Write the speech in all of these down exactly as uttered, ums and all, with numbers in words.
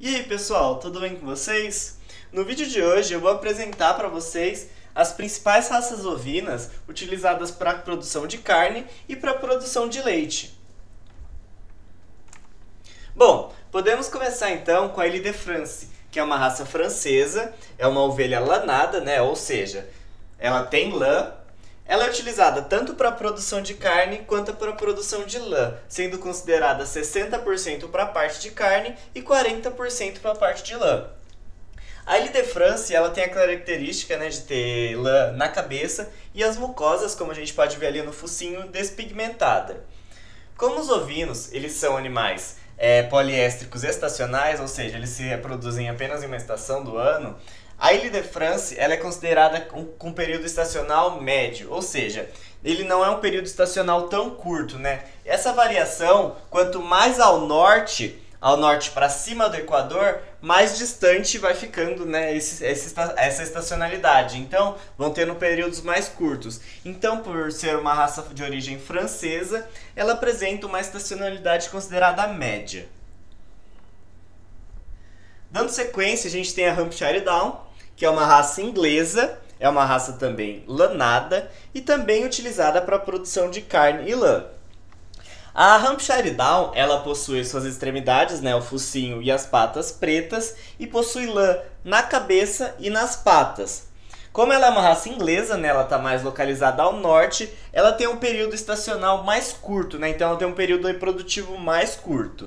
E aí pessoal, tudo bem com vocês? No vídeo de hoje eu vou apresentar para vocês as principais raças ovinas utilizadas para a produção de carne e para a produção de leite. Bom, podemos começar então com a Ile-de-France, que é uma raça francesa, é uma ovelha lanada, né? Ou seja, ela tem lã. Ela é utilizada tanto para a produção de carne quanto para a produção de lã, sendo considerada sessenta por cento para a parte de carne e quarenta por cento para a parte de lã. A Ile-de-France ela tem a característica, né, de ter lã na cabeça e as mucosas, como a gente pode ver ali no focinho, despigmentada. Como os ovinos eles são animais é, poliéstricos estacionais, ou seja, eles se reproduzem apenas em uma estação do ano, a Ile-de-France ela é considerada com, com período estacional médio, ou seja, ele não é um período estacional tão curto, né? Essa variação, quanto mais ao norte, ao norte para cima do Equador, mais distante vai ficando, né, esse, esse, essa estacionalidade. Então, vão tendo períodos mais curtos. Então, por ser uma raça de origem francesa, ela apresenta uma estacionalidade considerada média. Dando sequência, a gente tem a Hampshire Down, que é uma raça inglesa, é uma raça também lanada e também utilizada para a produção de carne e lã. A Hampshire Down, ela possui suas extremidades, né, o focinho e as patas pretas, e possui lã na cabeça e nas patas. Como ela é uma raça inglesa, né, ela está mais localizada ao norte, ela tem um período estacional mais curto, né, então ela tem um período reprodutivo mais curto.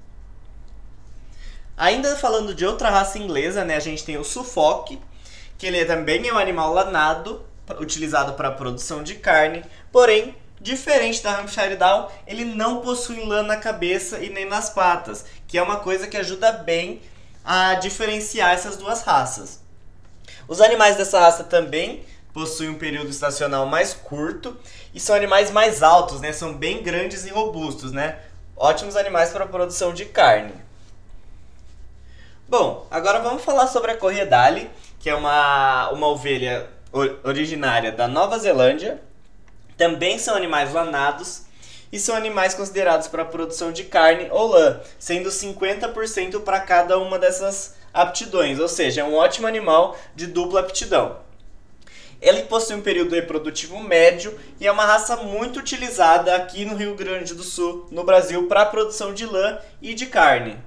Ainda falando de outra raça inglesa, né, a gente tem o Suffolk, que ele também é um animal lanado, utilizado para a produção de carne, porém, diferente da Hampshire Down, ele não possui lã na cabeça e nem nas patas, que é uma coisa que ajuda bem a diferenciar essas duas raças. Os animais dessa raça também possuem um período estacional mais curto e são animais mais altos, né, são bem grandes e robustos, né, ótimos animais para a produção de carne. Bom, agora vamos falar sobre a Corriedale, que é uma, uma ovelha originária da Nova Zelândia. Também são animais lanados e são animais considerados para a produção de carne ou lã, sendo cinquenta por cento para cada uma dessas aptidões, ou seja, é um ótimo animal de dupla aptidão. Ele possui um período reprodutivo médio e é uma raça muito utilizada aqui no Rio Grande do Sul, no Brasil, para a produção de lã e de carne.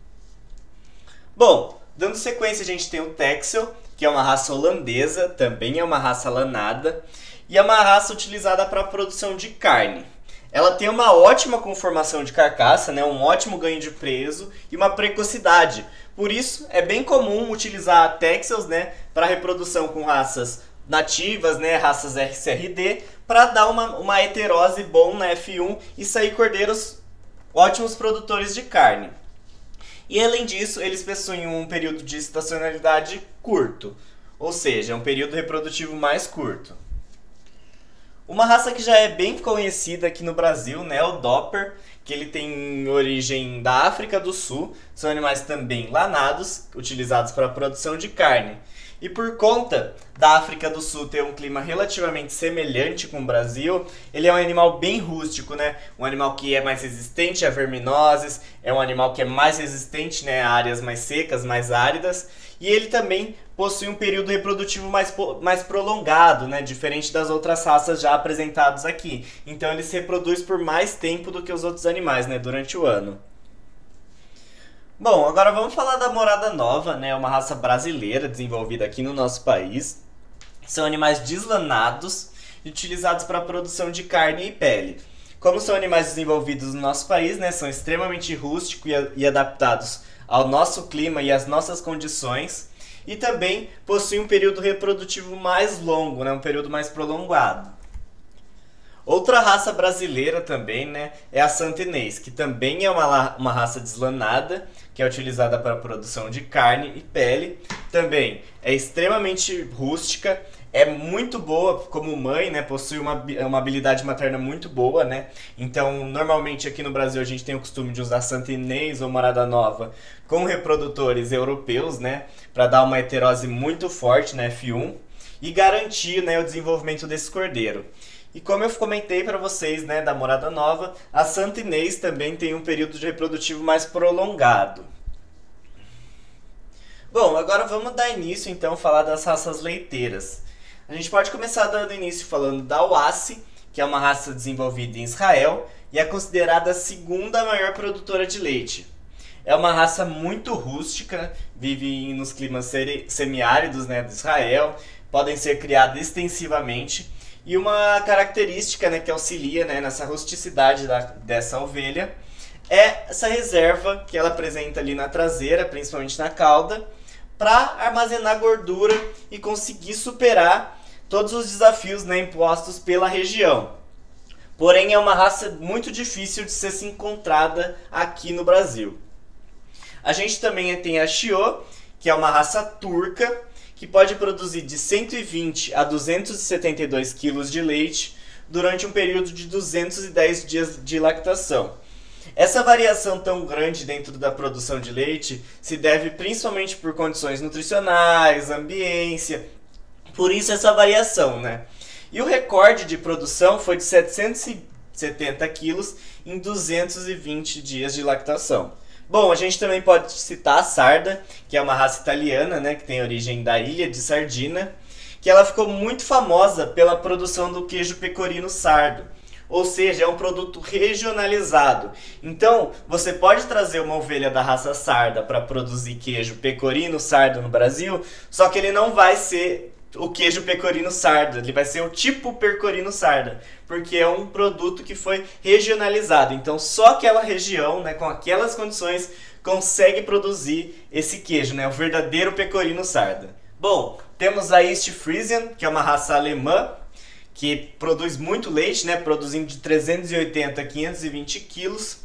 Bom, dando sequência a gente tem o Texel, que é uma raça holandesa, também é uma raça lanada, e é uma raça utilizada para a produção de carne. Ela tem uma ótima conformação de carcaça, né, um ótimo ganho de peso e uma precocidade. Por isso, é bem comum utilizar Texels, né, para reprodução com raças nativas, né, raças R C R D, para dar uma, uma heterose bom na F um e sair cordeiros ótimos produtores de carne. E além disso, eles possuem um período de estacionalidade curto, ou seja, um período reprodutivo mais curto. Uma raça que já é bem conhecida aqui no Brasil, né, é o Dopper, que ele tem origem da África do Sul, são animais também lanados, utilizados para a produção de carne. E por conta da África do Sul ter um clima relativamente semelhante com o Brasil, ele é um animal bem rústico, né? Um animal que é mais resistente a verminoses, é um animal que é mais resistente, né, a áreas mais secas, mais áridas. E ele também possui um período reprodutivo mais, mais prolongado, né, diferente das outras raças já apresentadas aqui. Então ele se reproduz por mais tempo do que os outros animais, né, durante o ano. Bom, agora vamos falar da Morada Nova, né? Uma raça brasileira desenvolvida aqui no nosso país. São animais deslanados e utilizados para a produção de carne e pele. Como são animais desenvolvidos no nosso país, né? São extremamente rústicos e, e adaptados ao nosso clima e às nossas condições. E também possuem um período reprodutivo mais longo, né? Um período mais prolongado. Outra raça brasileira também, né, é a Santa Inês, que também é uma, uma raça deslanada, que é utilizada para a produção de carne e pele. Também é extremamente rústica, é muito boa como mãe, né, possui uma, uma habilidade materna muito boa, né. Então, normalmente aqui no Brasil a gente tem o costume de usar Santa Inês ou Morada Nova com reprodutores europeus, né, para dar uma heterose muito forte na F um e garantir, né, o desenvolvimento desse cordeiro. E como eu comentei para vocês, né, da Morada Nova, a Santa Inês também tem um período de reprodutivo mais prolongado. Bom, agora vamos dar início então a falar das raças leiteiras. A gente pode começar dando início falando da Wasi, que é uma raça desenvolvida em Israel e é considerada a segunda maior produtora de leite. É uma raça muito rústica, vive nos climas semiáridos, né, de Israel, podem ser criadas extensivamente. E uma característica, né, que auxilia, né, nessa rusticidade da, dessa ovelha é essa reserva que ela apresenta ali na traseira, principalmente na cauda, para armazenar gordura e conseguir superar todos os desafios, né, impostos pela região. Porém, é uma raça muito difícil de ser se encontrada aqui no Brasil. A gente também tem a Chiô, que é uma raça turca, que pode produzir de cento e vinte a duzentos e setenta e dois quilos de leite durante um período de duzentos e dez dias de lactação. Essa variação tão grande dentro da produção de leite se deve principalmente por condições nutricionais, ambiência, por isso essa variação, né? E o recorde de produção foi de setecentos e setenta quilos em duzentos e vinte dias de lactação. Bom, a gente também pode citar a Sarda, que é uma raça italiana, né, que tem origem da ilha de Sardina, que ela ficou muito famosa pela produção do queijo pecorino sardo. Ou seja, é um produto regionalizado. Então, você pode trazer uma ovelha da raça sarda para produzir queijo pecorino sardo no Brasil, só que ele não vai ser o queijo pecorino sardo, ele vai ser o tipo pecorino sarda, porque é um produto que foi regionalizado. Então, só aquela região, né, com aquelas condições, consegue produzir esse queijo, né, o verdadeiro pecorino sarda. Bom, temos a East Friesian, que é uma raça alemã, que produz muito leite, né, produzindo de trezentos e oitenta a quinhentos e vinte quilos.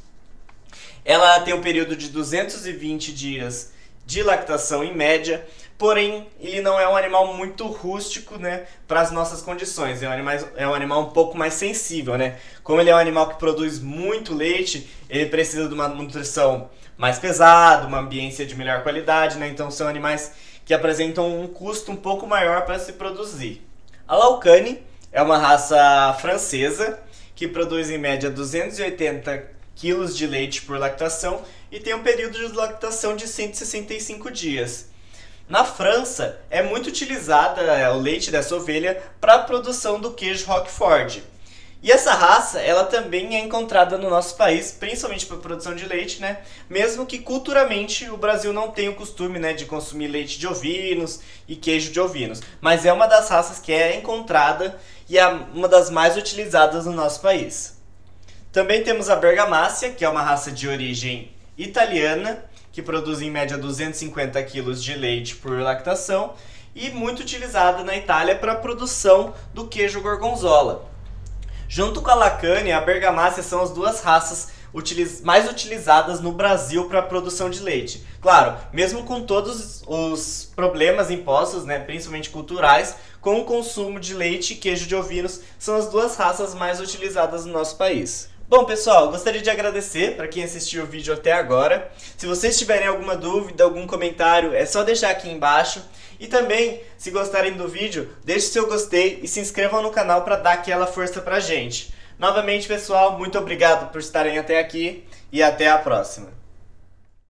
Ela tem um período de duzentos e vinte dias de lactação em média, porém ele não é um animal muito rústico, né, para as nossas condições. É um, animal, é um animal um pouco mais sensível, né? Como ele é um animal que produz muito leite, ele precisa de uma nutrição mais pesada, uma ambiência de melhor qualidade, né? Então são animais que apresentam um custo um pouco maior para se produzir. A Laucane é uma raça francesa que produz em média duzentos e oitenta quilos de leite por lactação e tem um período de lactação de cento e sessenta e cinco dias. Na França, é muito utilizada é, o leite dessa ovelha para a produção do queijo Roquefort. E essa raça, ela também é encontrada no nosso país, principalmente para a produção de leite, né? Mesmo que culturalmente o Brasil não tenha o costume, né, de consumir leite de ovinos e queijo de ovinos. Mas é uma das raças que é encontrada e é uma das mais utilizadas no nosso país. Também temos a Bergamácia, que é uma raça de origem italiana, que produz em média duzentos e cinquenta quilos de leite por lactação e muito utilizada na Itália para a produção do queijo gorgonzola. Junto com a Lacane e a Bergamácia são as duas raças utiliz- mais utilizadas no Brasil para a produção de leite. Claro, mesmo com todos os problemas impostos, né, principalmente culturais, com o consumo de leite e queijo de ovinos, são as duas raças mais utilizadas no nosso país. Bom, pessoal, gostaria de agradecer para quem assistiu o vídeo até agora. Se vocês tiverem alguma dúvida, algum comentário, é só deixar aqui embaixo. E também, se gostarem do vídeo, deixe seu gostei e se inscrevam no canal para dar aquela força pra gente. Novamente, pessoal, muito obrigado por estarem até aqui e até a próxima.